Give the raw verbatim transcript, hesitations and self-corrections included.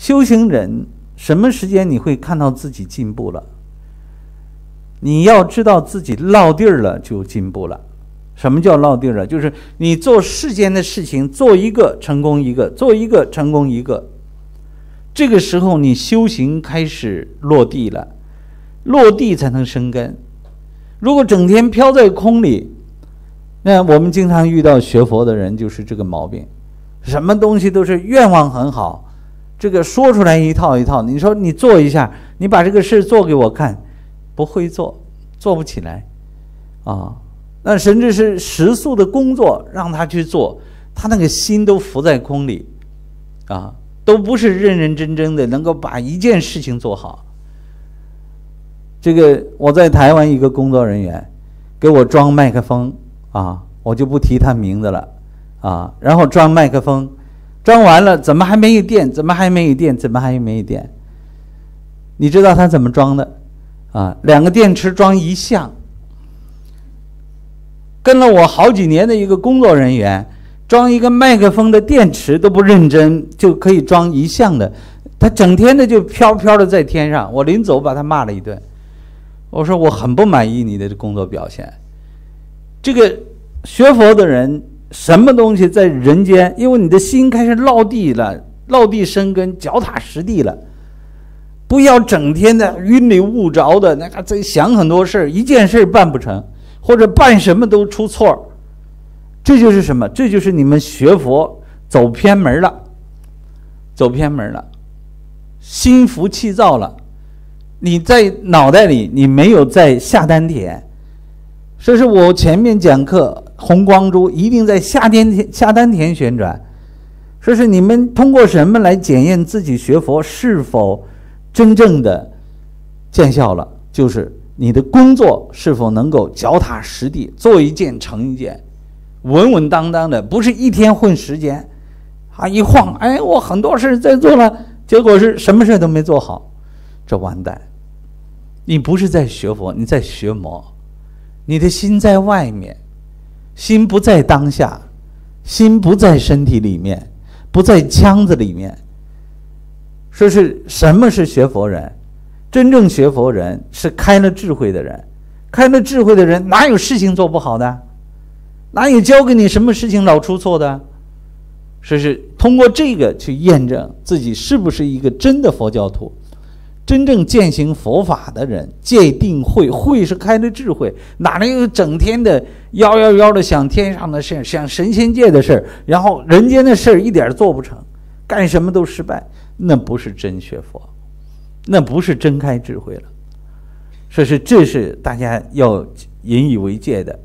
修行人什么时间你会看到自己进步了？你要知道自己落地儿了就进步了。什么叫落地儿了？就是你做世间的事情，做一个成功一个，做一个成功一个。这个时候你修行开始落地了，落地才能生根。如果整天飘在空里，那我们经常遇到学佛的人就是这个毛病，什么东西都是愿望很好，这个说出来一套一套，你说你做一下，你把这个事做给我看，不会做，做不起来啊。那甚至是食宿的工作让他去做，他那个心都浮在空里啊，都不是认认真真的能够把一件事情做好。这个我在台湾一个工作人员给我装麦克风啊，我就不提他名字了啊，然后装麦克风，装完了怎么还没有电？怎么还没有电？怎么还没有电？你知道他怎么装的啊？两个电池装一项。跟了我好几年的一个工作人员，装一个麦克风的电池都不认真，就可以装一项的，他整天的就飘飘的在天上。我临走把他骂了一顿，我说我很不满意你的工作表现。这个学佛的人，什么东西在人间，因为你的心开始落地了，落地生根，脚踏实地了，不要整天的云里雾着的，那个在想很多事，一件事办不成，或者办什么都出错。这就是什么？这就是你们学佛走偏门了，走偏门了，心浮气躁了。你在脑袋里，你没有在下丹田。这是我前面讲课，红光珠一定在下丹田下丹田旋转。这是你们通过什么来检验自己学佛是否真正的见效了？就是你的工作是否能够脚踏实地，做一件成一件，稳稳当当的，不是一天混时间啊，一晃，哎，我很多事在做了，结果是什么事都没做好，这完蛋。你不是在学佛，你在学魔。你的心在外面，心不在当下，心不在身体里面，不在腔子里面。说是什么是学佛人？真正学佛人是开了智慧的人。开了智慧的人哪有事情做不好的？哪有教给你什么事情老出错的？说是通过这个去验证自己是不是一个真的佛教徒。真正践行佛法的人，戒定慧，慧是开了智慧，哪能有整天的幺幺幺的想天上的事，想神仙界的事，然后人间的事一点做不成，干什么都失败，那不是真学佛，那不是真开智慧了。所以是这是大家要引以为戒的。